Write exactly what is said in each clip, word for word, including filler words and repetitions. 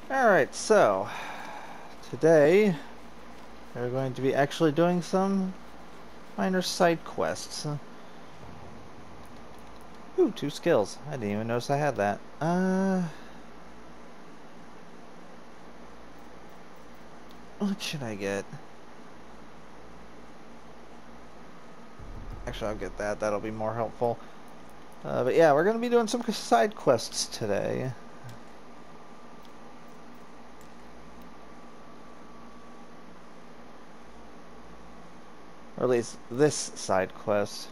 Alright, so today we're going to be actually doing some minor side quests. Ooh, two skills. I didn't even notice I had that. Uh, what should I get? Actually, I'll get that. That'll be more helpful. Uh, but yeah, we're going to be doing some side quests today. Or at least this side quest.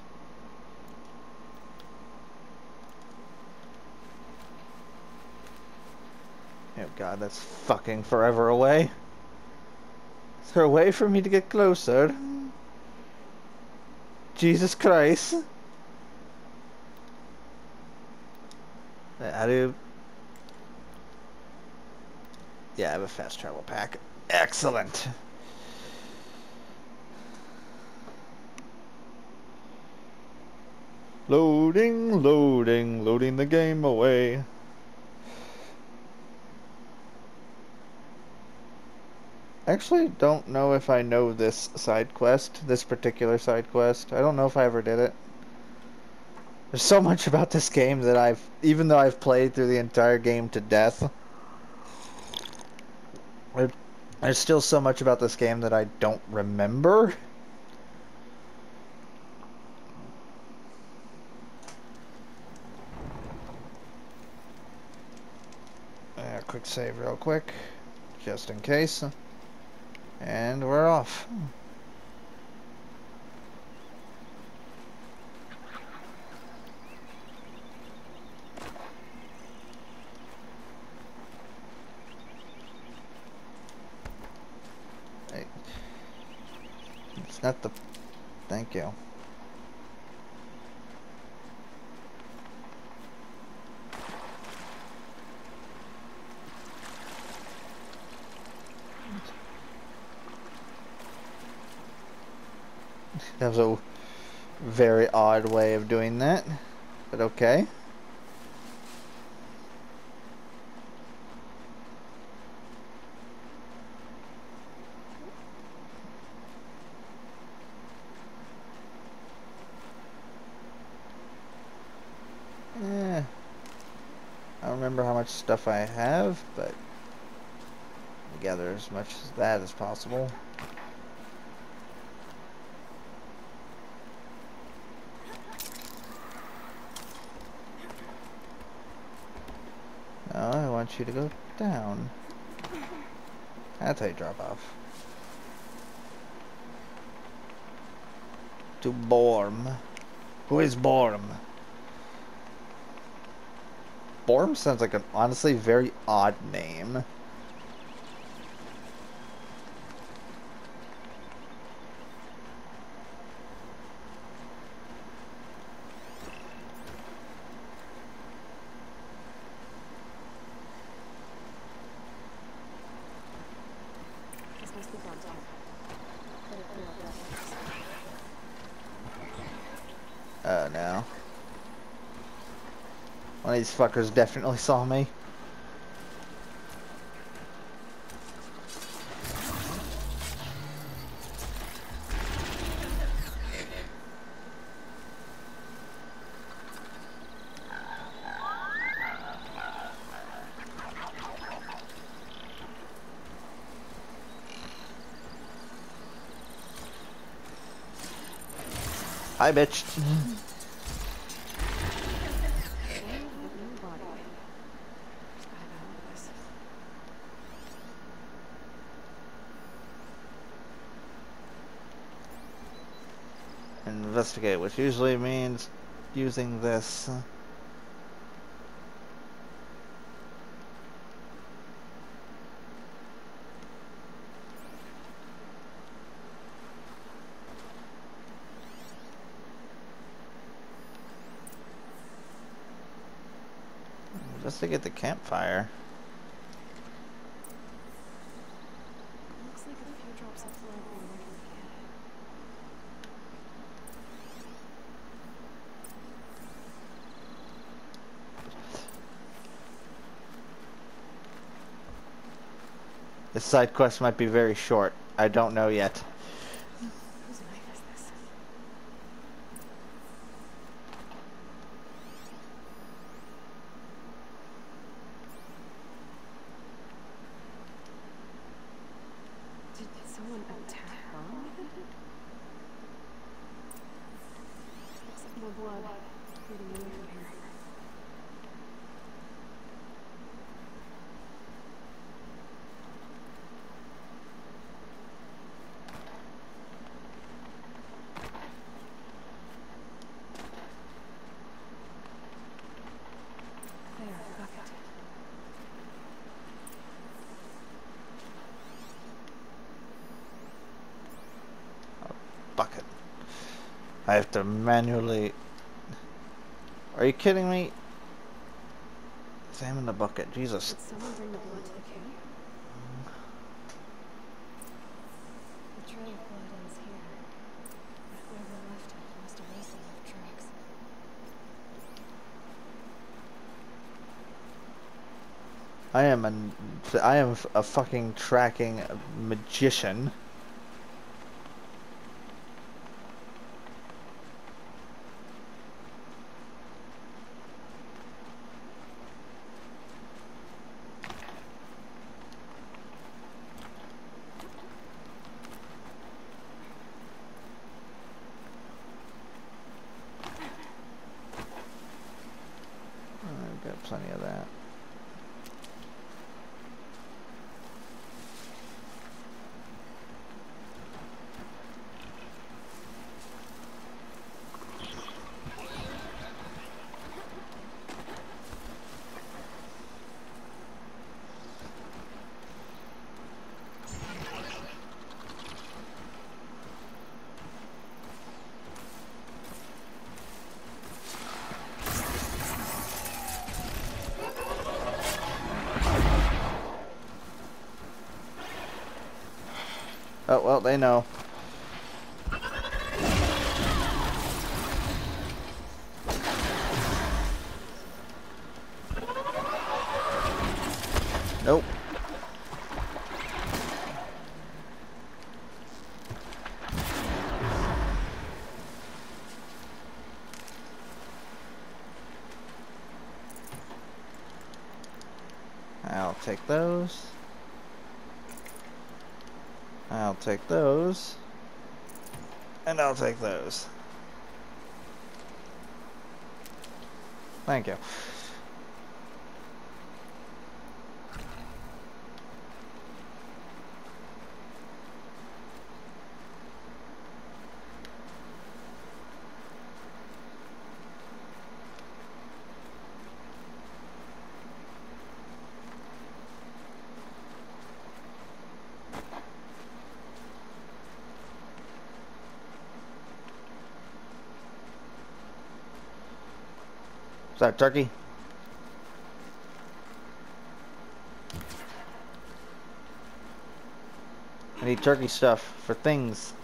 Oh god, that's fucking forever away. Is there a way for me to get closer? Jesus Christ. How do... Yeah, I have a fast travel pack. Excellent. Loading, loading, loading the game away. Actually, don't know if I know this side quest, this particular side quest. I don't know if I ever did it. There's so much about this game that I've, even though I've played through the entire game to death, there's still so much about this game that I don't remember. Uh, quick save real quick, just in case. And we're off. Hey, it's not the... Thank you. That was a very odd way of doing that, but okay. Eh, I don't remember how much stuff I have, but I'll gather as much as that as possible. No, I want you to go down. That's how you drop off. To Borm. Who is Borm? Borm sounds like an honestly very odd name. Oh no. One of these fuckers definitely saw me. Hi, bitch. Investigate, which usually means using this. Just to get the campfire. Looks like a few drops of blood were working again. This side quest might be very short. I don't know yet. Whose knife is this? Did someone attack Mom with it? Looks like more blood. Getting away from here. There, bucket. Bucket. I have to manually... Are you kidding me? Examine the bucket. Jesus. Did someone bring the blood to the cave? The trail of blood ends here. But whoever left it must have also left tracks. I am an... I am a fucking tracking magician. I've got plenty of that. Oh, well, they know. Nope. I'll take those. I'll take those. And I'll take those. Thank you. Is that turkey? I need turkey stuff for things.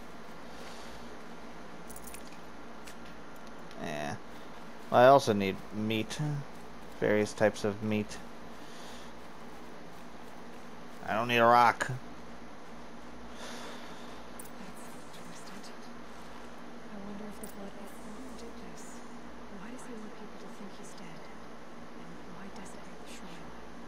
Yeah. I also need meat. Various types of meat. I don't need a rock. That's twisted. I wonder if the blood Mom did this. Why does he want people to think he's dead? And why desecrate the shrine?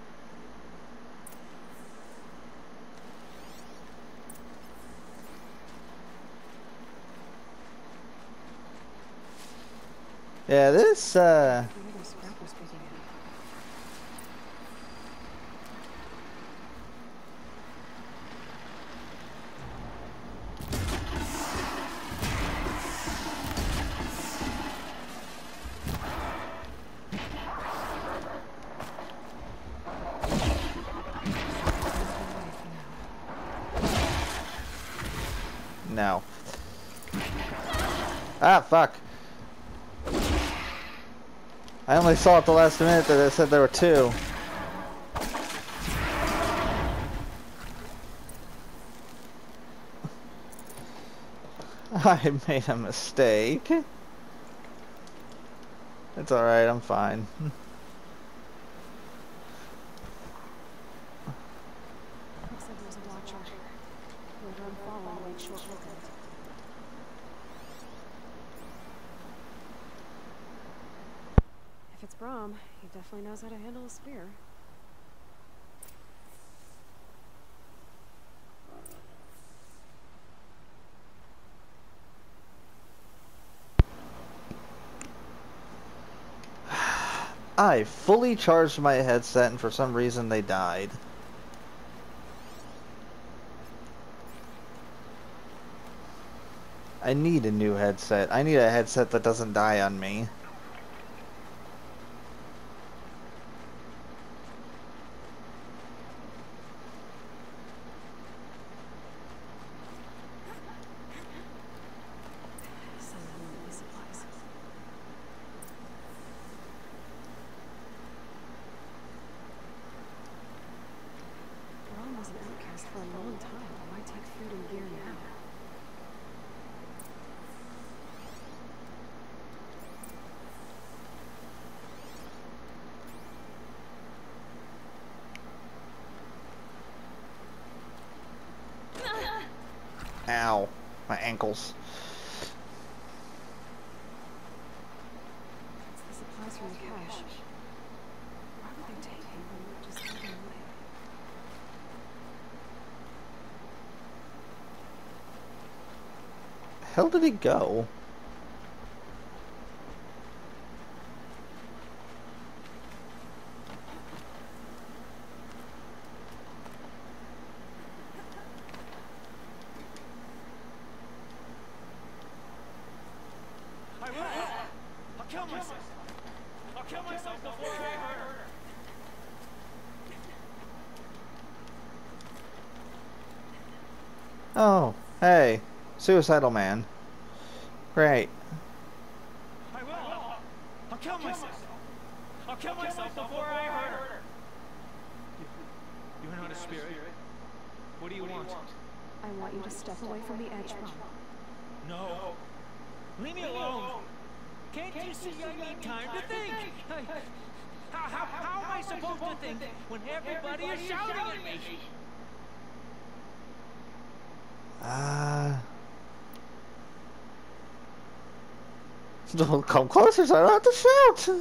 Yeah, this, uh... Where those scrappers breaking in? No. Ah, fuck. I only saw at the last minute that it said there were two. I made a mistake. It's alright, I'm fine. Looks like there's short look at it. If it's Brahm, he definitely knows how to handle a spear. I fully charged my headset and for some reason they died. I need a new headset. I need a headset that doesn't die on me. Ow. My ankles. It's the supplies from the cache. Why would they take him when we just let him away? Hell did he go? Oh, hey, suicidal man. Great. I will. I'll kill myself. I'll kill myself before I hurt her. You, you're not a spirit. What do you want? I want you to step away from the edge, Brahm. No. Leave me alone. Can't you see I need time to think? I, how, how, how am I supposed to think when everybody is shouting at me? Ah. Uh, don't come closer so I don't have to shout.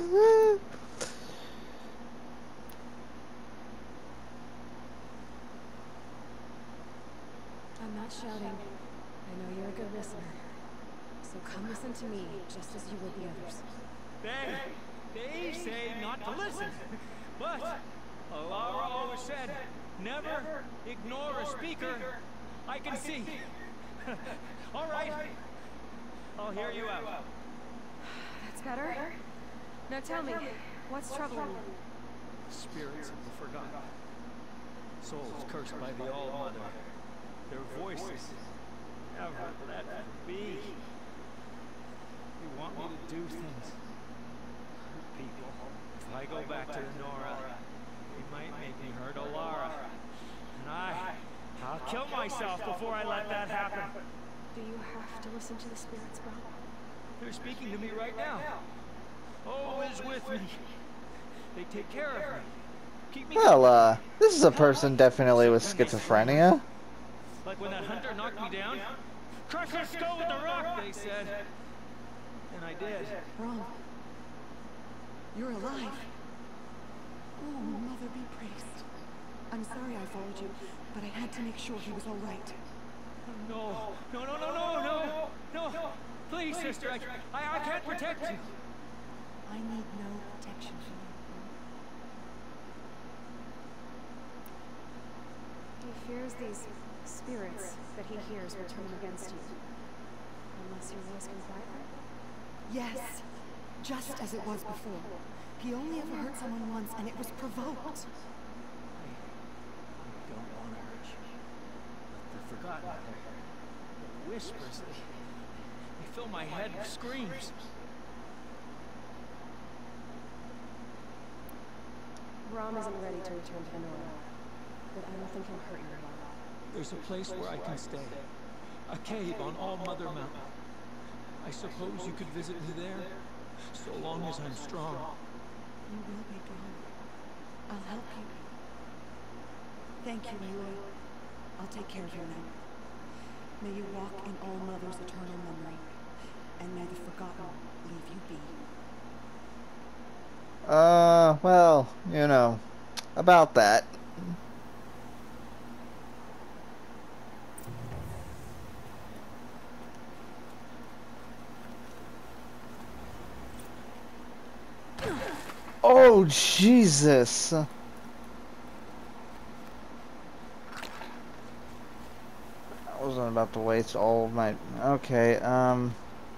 I'm not shouting. I know you're a good listener. So come listen to me, just as you would the others. They, they say not to listen. But Alara always said, never ignore a speaker. I can see. All right. I'll hear you out. That's better. Now tell me, what's troubling you? Spirits of the forgotten. Souls cursed by the All-Mother. Their voices never let them be. You want me to do things. People, if I go back to the Nora, they might make me hurt Alara. And I, I'll kill myself before I let that happen. Do you have to listen to the spirits, Brahm? They're speaking to me right now. Oh is with me. They take care of me. Keep me Well, uh, this is a person definitely with schizophrenia. Like when that hunter knocked me down. Crush his skull with the rock, they said. And I did. Brahm, you're alive. Oh, Mother be praised. I'm sorry I followed you, but I had to make sure he was all right. No, no, no, no, no, no, no. Please, sister, I, I, I can't protect you. I need no protection from you. He fears these spirits that he hears will turn against you. Unless your voice can quiet them. Yes, just as it was before. He only ever hurt someone once, and it was provoked. I don't want to hurt you. But the forgotten, the whispers, they, they fill my head with screams. Brahm isn't ready to return to the Nora, but I don't think he'll hurt you at all. There's a place where I can stay. A cave on All Mother Mountain. I suppose you could visit me there, so long as I'm strong. You will be, Brahm. I'll help you. Thank you, Aloy. I'll take care of you now. May you walk in All Mother's eternal memory, and may the forgotten leave you be. Uh, well, you know, about that. Oh, Jesus. I wasn't about to waste all of my... Okay, um...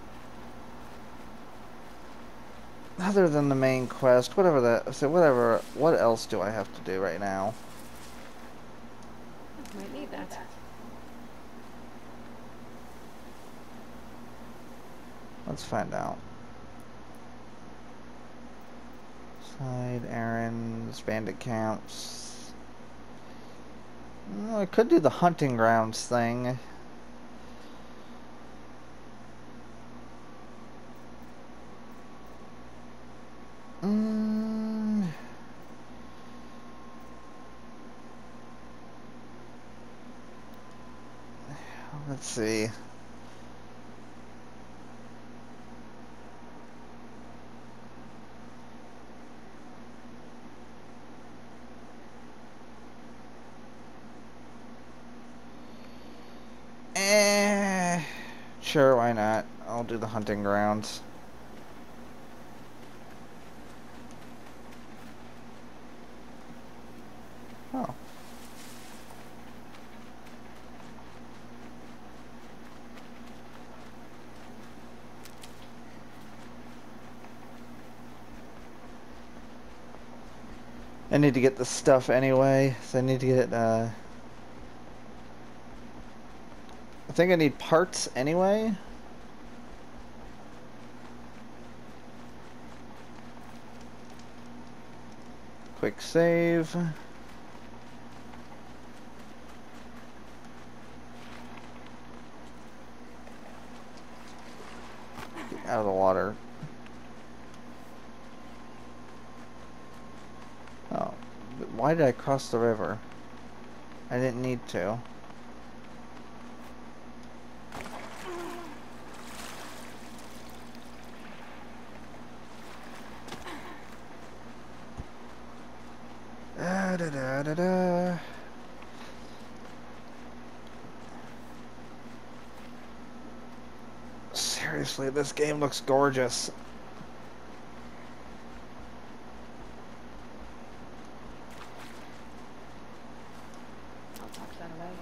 other than the main quest, whatever that... So whatever... What else do I have to do right now? Might need that. Let's find out. Side errands, bandit camps. Well, I could do the hunting grounds thing. Mm. Let's see. Eh, sure, why not? I'll do the hunting grounds. Oh. I need to get the stuff anyway, so I need to get, uh... I think I need parts anyway. Quick save. Get out of the water. Oh, but why did I cross the river? I didn't need to. Da, da, da, da, da. Seriously, this game looks gorgeous. I'll talk that away.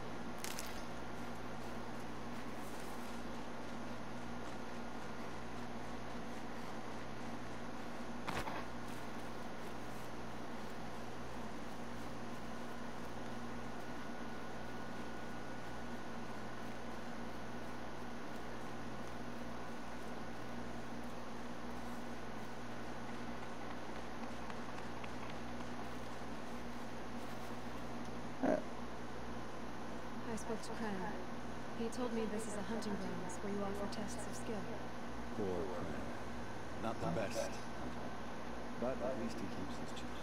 I spoke to Kren. He told me this is a hunting grounds where you offer tests of skill. Poor Kren. Not the best. But at least he keeps his chips.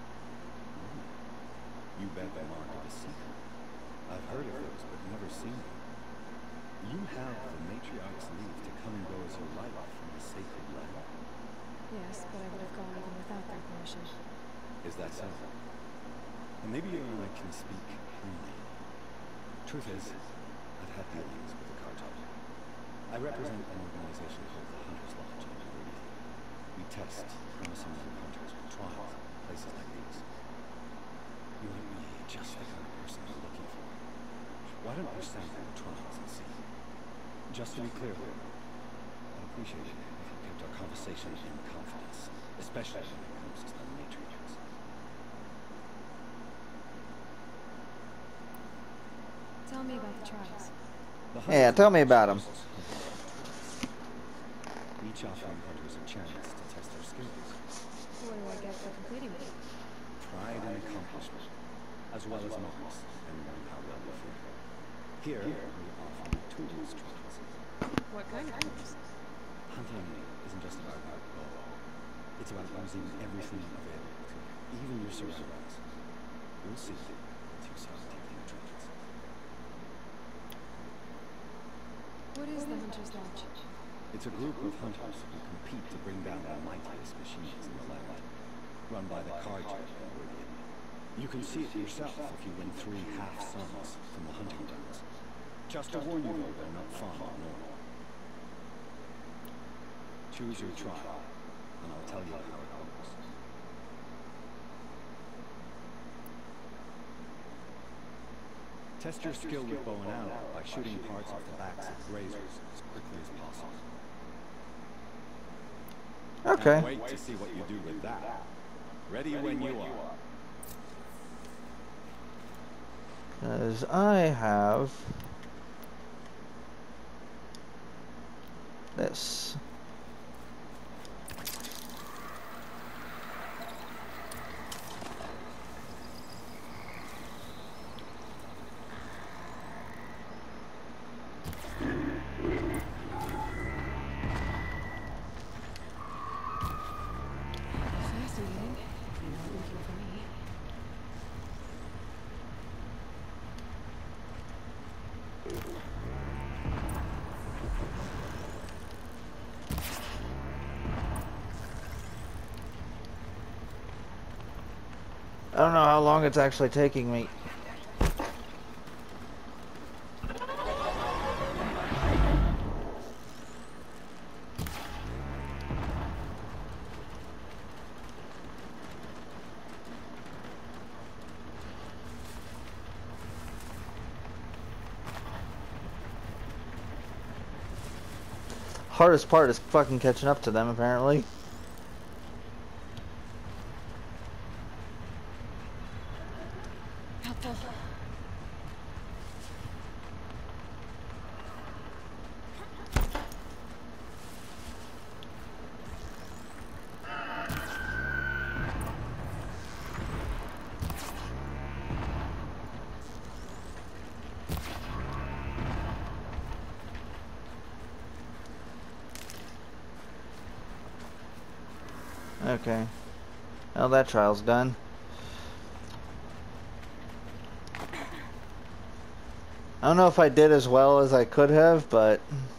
You bet the mark of a secret. I've heard of those, but never seen them. You have the matriarch's leave to come and go as you like from the sacred land. Yes, but I would have gone even without their permission. Is that so? And maybe you and I can speak freely. Truth is, I've had dealings with the cartel. I represent an organization called the Hunters Lodge in Meridian. We test promising young hunters with trials in places like these. You might be just the kind of person we're looking for. Why don't you send them the trials and see? Just to be clear, I'd appreciate it if you kept our conversation in confidence, especially when it comes to the matriarchs. Tell me about the trials. Yeah, tell me about them. Each offering hunters a chance to test their skills. What do I get for completing them? Pride and accomplishment, as well as marks, depending on how well you fare. Here, we offer tools trials. What kind of tools? Hunting isn't just about our bow. It's about using everything available to you, even your surroundings. You'll see once you start taking the trials. What is the Hunter's Lodge? It's a group of hunters who compete to bring down the mightiest machines in the land, run by the Carja in Meridian. You can see it yourself if you win three half-suns from the hunting grounds. Just to warn you though, they're not fond of normal. Choose your trial, and I'll tell you how it goes. Test your skill with bow and arrow by shooting parts off the backs of grazers as quickly as possible. Okay. Can't wait to see what you do with that. Ready when you are. Because I have this. Fascinating. You're not looking for me. I don't know how long it's actually taking me. Hardest part is fucking catching up to them, apparently. Helpful. Okay. Well, that trial's done. I don't know if I did as well as I could have, but...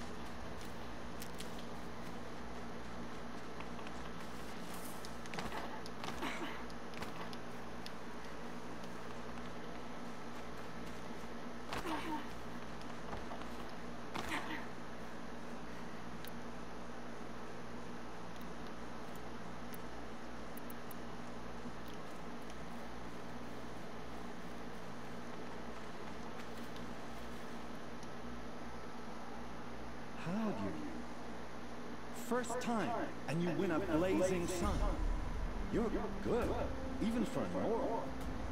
How'd you? First time, and you win a blazing sun. You're good, even for an oral.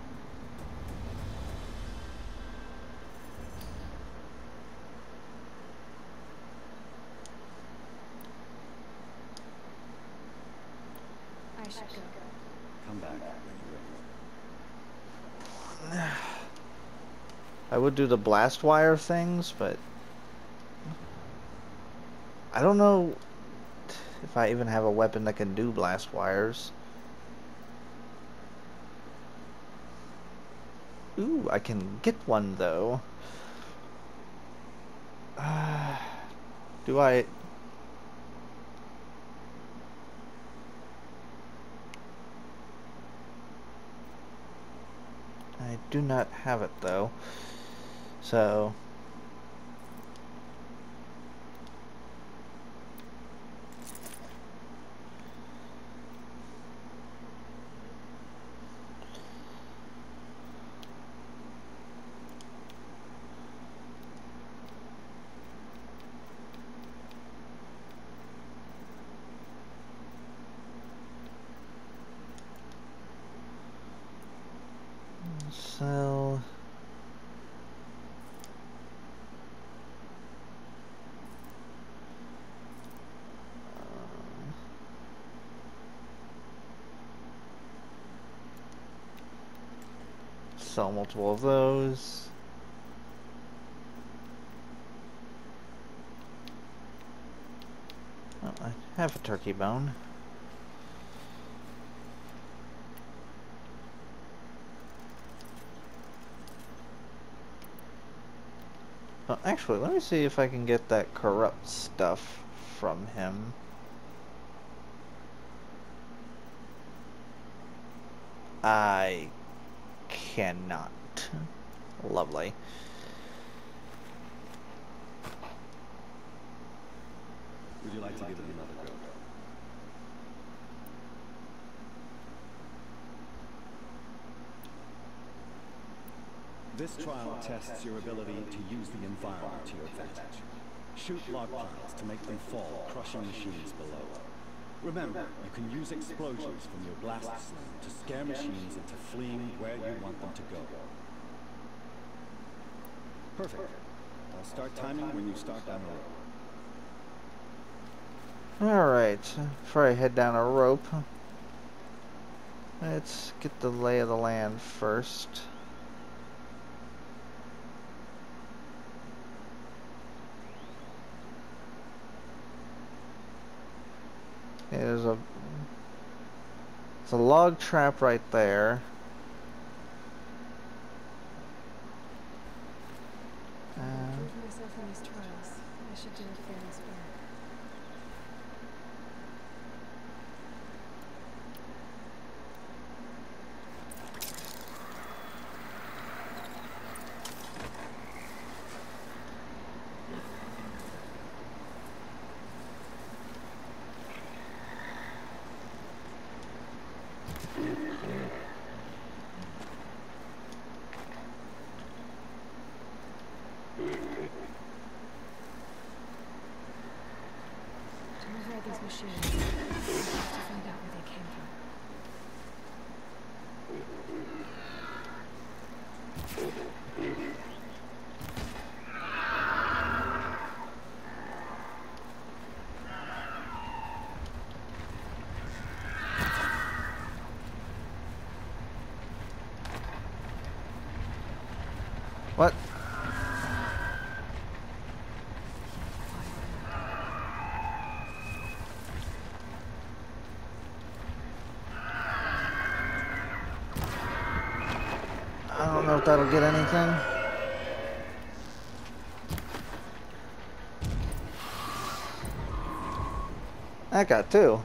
I should go. Come back when you're ready. I would do the blast wire things, but... I don't know if I even have a weapon that can do blast wires. Ooh, I can get one, though. Uh, do I... I do not have it, though. So... So... Sell multiple of those. Oh, I have a turkey bone. Oh, actually, let me see if I can get that corrupt stuff from him. I cannot. Lovely. Would you like to give it another go? This trial tests your ability to use the environment to your advantage. Shoot log piles to make them fall, crushing machines below. Remember, you can use explosions from your blast slam to scare machines into fleeing where you want them to go. Perfect. I'll start timing when you start down the road. Alright, before I head down a rope, let's get the lay of the land first. There's a, it's a log trap right there. I've improved myself in these trials. I should do it fairly square. To override these machines, I have to find out where they came from. What? I don't know if that'll get anything. That got two.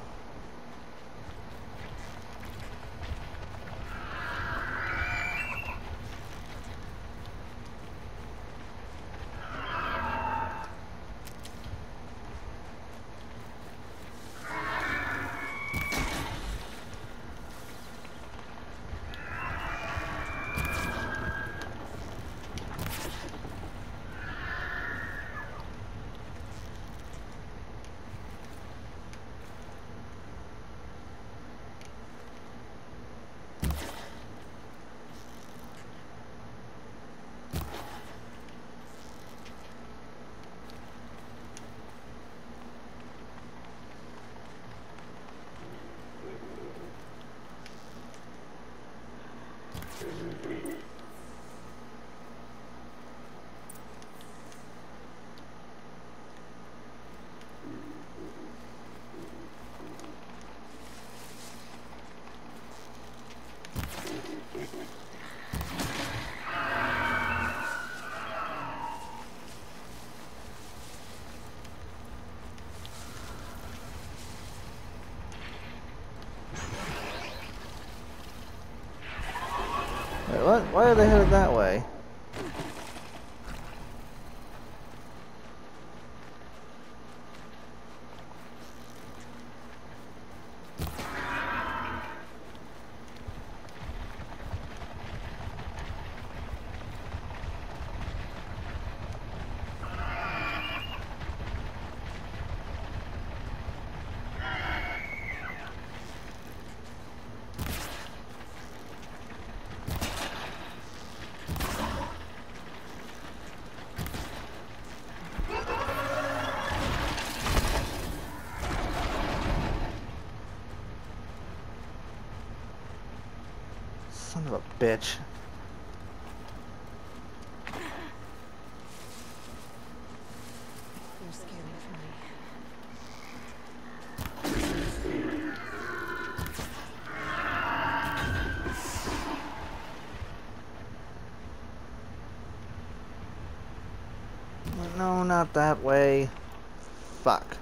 Wait, what? Why are they headed that way? Son of a bitch. They're scary for me. No, not that way. Fuck.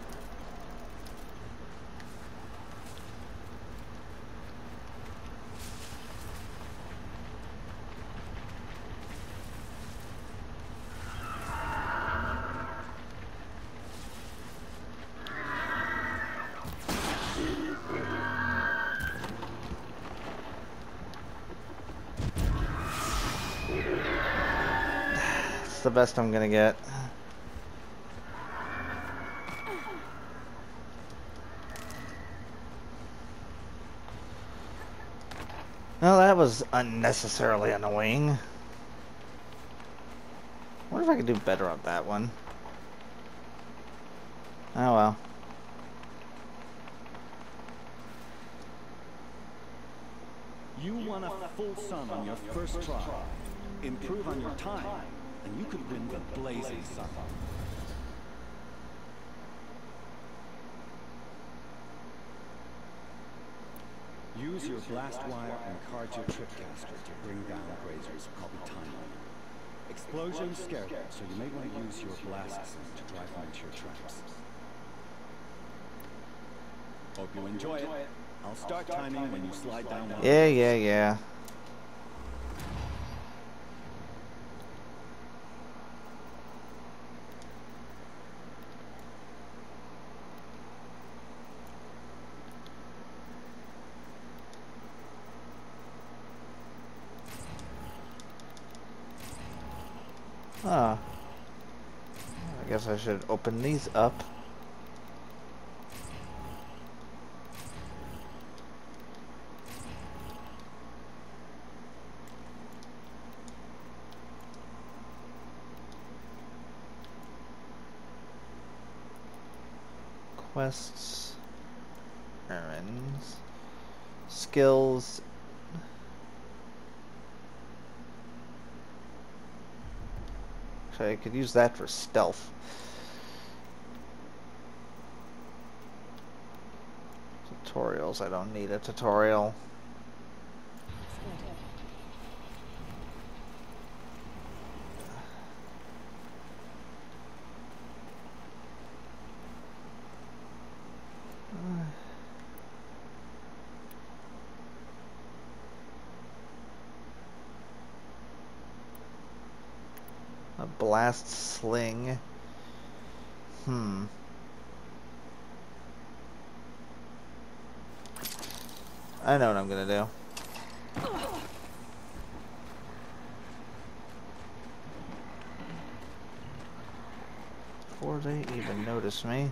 It's the best I'm gonna get. Well, that was unnecessarily annoying. I wonder if I could do better on that one. Oh well. You won a full sun on your first try. Improve on your time, and you could win the Blazing Sun. Use your blast wire and Carja tripcaster to bring down grazers. I'll be timing. Explosions scare them, so you may want to use your blast sim to drive them into your traps. Hope you enjoy it. I'll start timing when you slide down one. Yeah, yeah, yeah. Ah. I guess I should open these up. Quests, errands, skills. Actually, I could use that for stealth. Tutorials, I don't need a tutorial. A blast sling. Hmm. I know what I'm gonna do. Before they even notice me.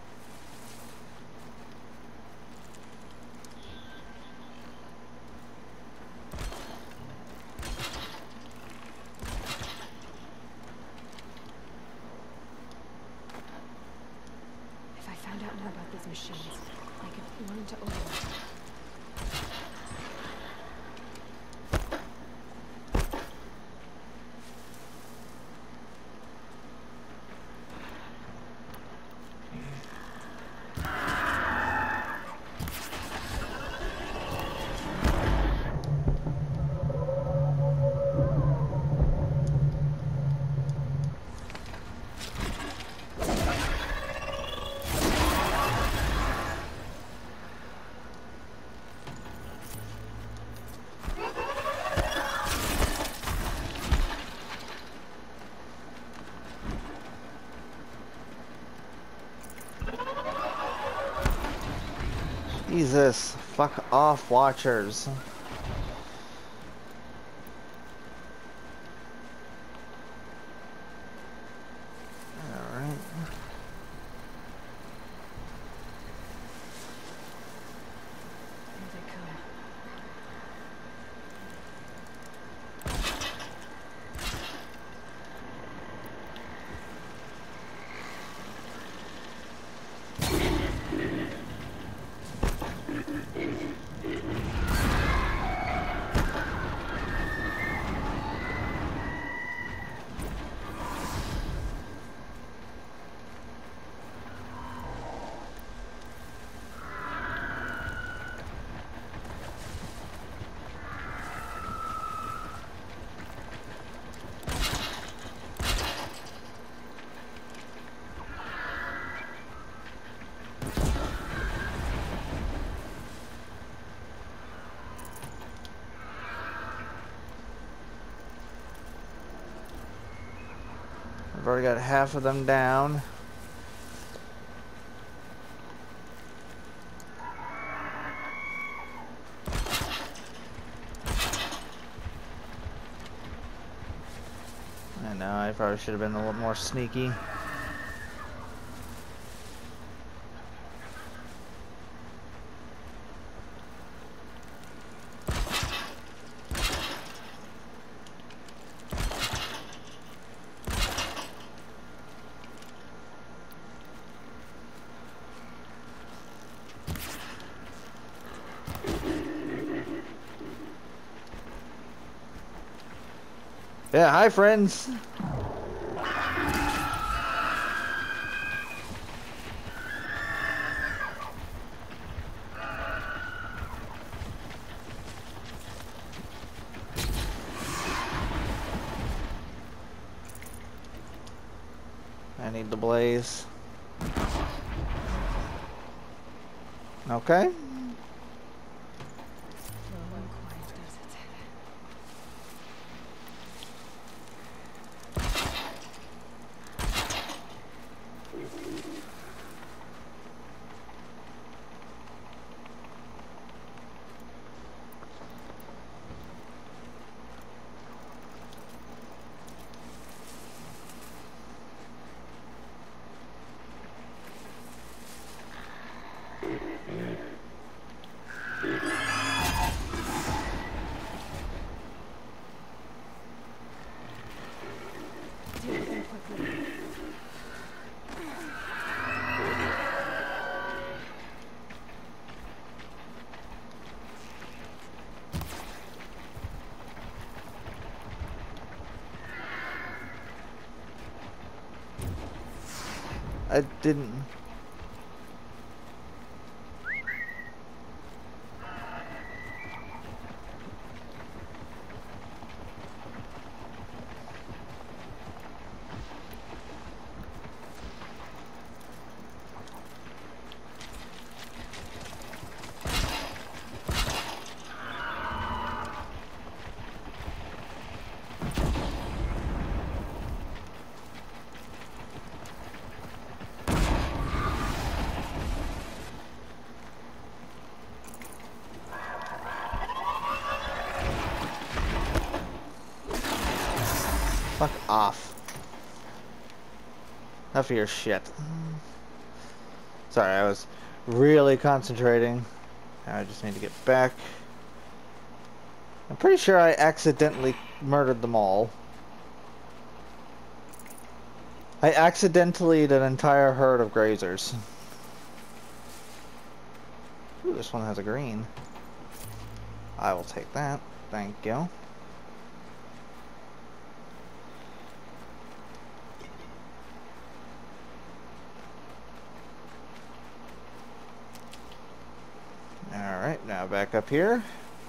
If I found out more about these machines, I could learn to open them. Jesus, fuck off, watchers. Alright. Here they come. I've already got half of them down. I know, I probably should have been a little more sneaky. Yeah, hi friends. I need the blaze. Okay. Slow and quiet does it. Deal with them quickly. I didn't. Fuck off. Enough of your shit. Sorry, I was really concentrating. Now I just need to get back. I'm pretty sure I accidentally murdered them all. I accidentally did an entire herd of grazers. Ooh, this one has a green. I will take that. Thank you. Alright, now back up here.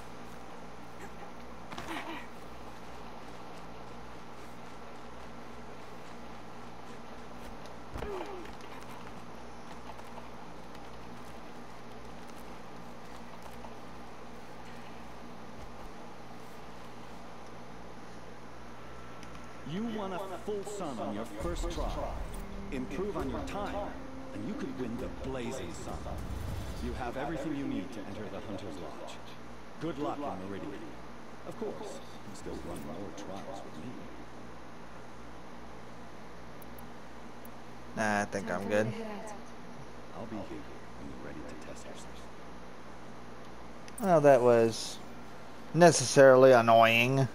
You won a full sun on your first try. Improve on your time, and you could win the Blazing Sun. You have everything you need to enter the Hunter's Lodge. Good luck in Meridian. Of course, you can still run more trials with me. Nah, I think I'm good. I'll be here when you're ready to test yourself. Well, that was necessarily annoying.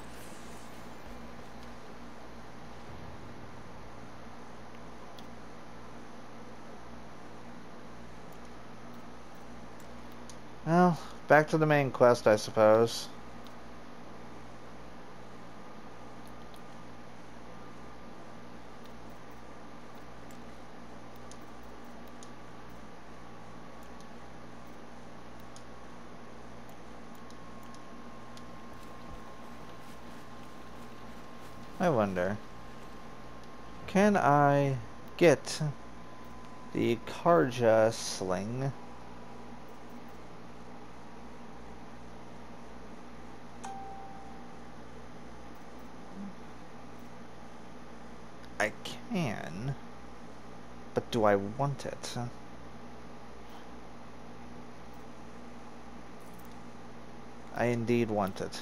Well, back to the main quest, I suppose. I wonder, can I get the Karja sling? I can. But do I want it? I indeed want it.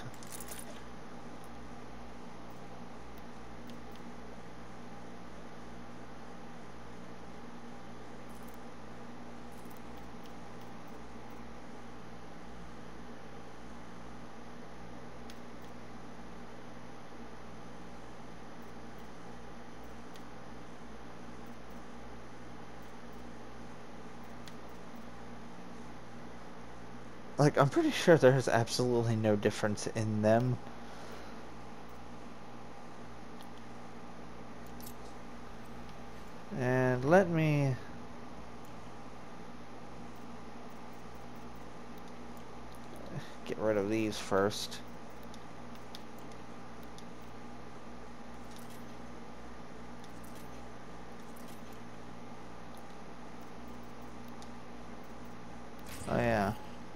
Like, I'm pretty sure there's absolutely no difference in them. And let me... get rid of these first. Oh yeah.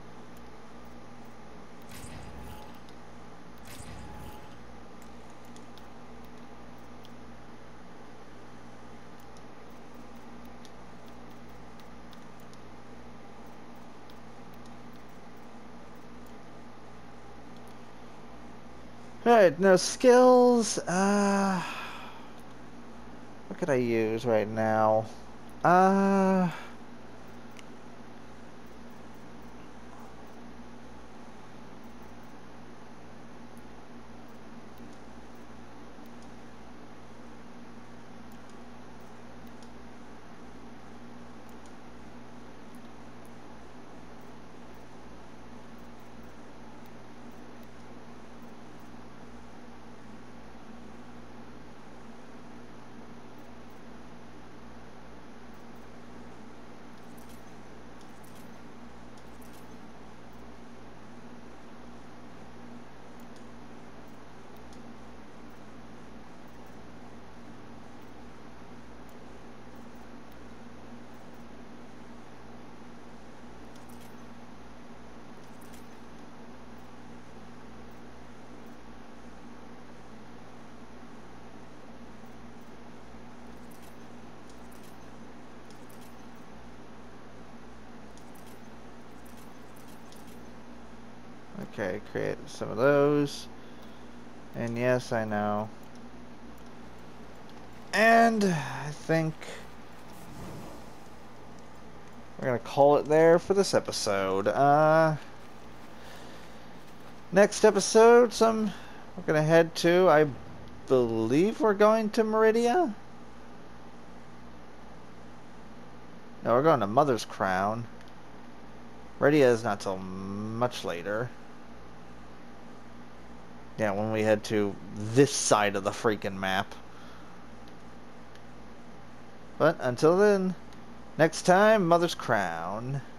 Alright, no skills. Uh, what could I use right now? Uh... Okay, create some of those. And yes, I know. And I think we're gonna call it there for this episode. Uh, next episode, some we're gonna head to. I believe we're going to Meridia. No, we're going to Mother's Crown. Meridia is not till much later. Yeah, when we head to this side of the freaking map. But until then, next time, Mother's Crown.